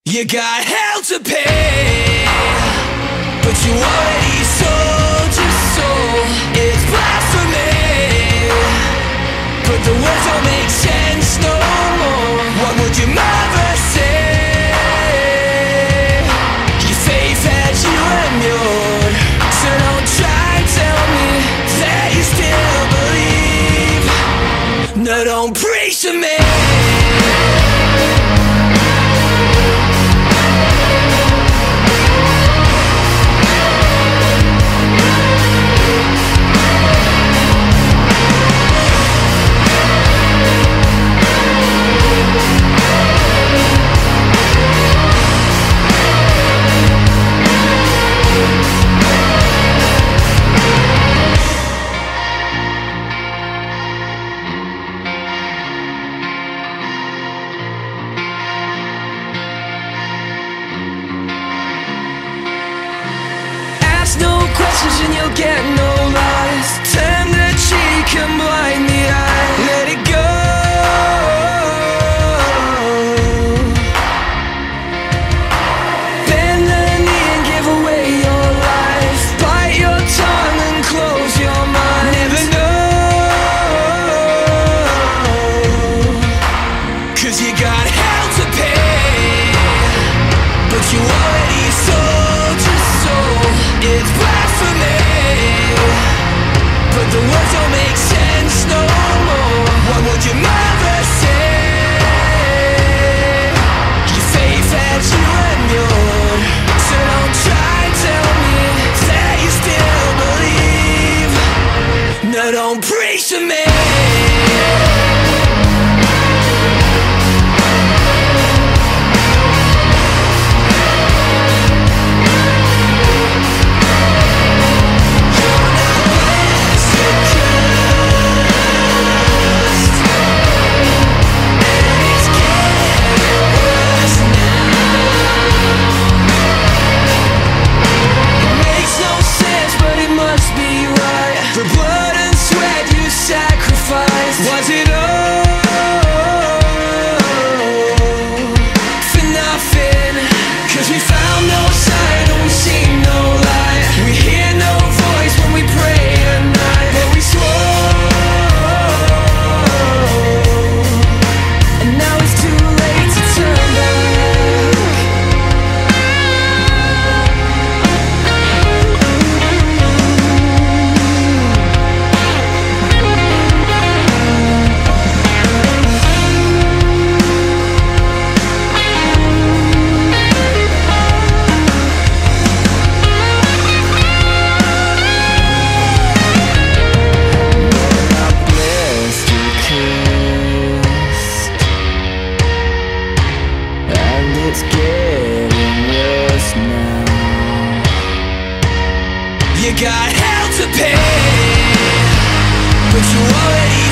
You got hell to pay, but you already sold your soul. It's blasphemy, but the words don't make sense no more. What would your mother say? Your faith had you immured, so don't try and tell me that you still believe. No, don't preach to me. And you'll get no lies. Turn the cheek and blind the eye. Let it go. Bend the knee and give away your life. Bite your tongue and close your mind. Never know, 'cause you got hell to pay, but you already sold your soul. It's blasphemy, but the words don't make sense no more. What would your mother say? Your faith had you immured, so don't try and tell me that you still believe. No, don't preach to me. Was it all for nothing? 'Cause we found no sign and we see no light. We hear no voice when we pray at night. But we swore, and now it's too late to turn back. It's getting worse now. You got hell to pay, but you already